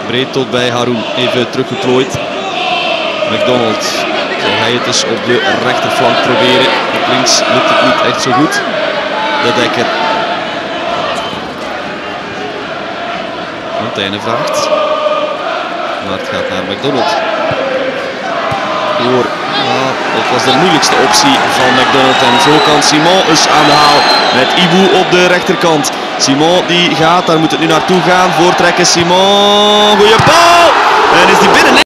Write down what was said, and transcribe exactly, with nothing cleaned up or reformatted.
Breed tot bij Haroun. Even teruggeplooid. McDonald. Zal hij het dus op de rechterflank proberen. Op links lukt het niet echt zo goed. De Dekker. Montaigne vraagt. Maar het gaat naar McDonald. Door. Ah, dat was de moeilijkste optie van McDonald. En zo kan Simon eens aan de haal met Ibu op de rechterkant. Simon die gaat, daar moet het nu naartoe gaan. Voortrekken Simon. Goeie bal! En is die binnen? Nee!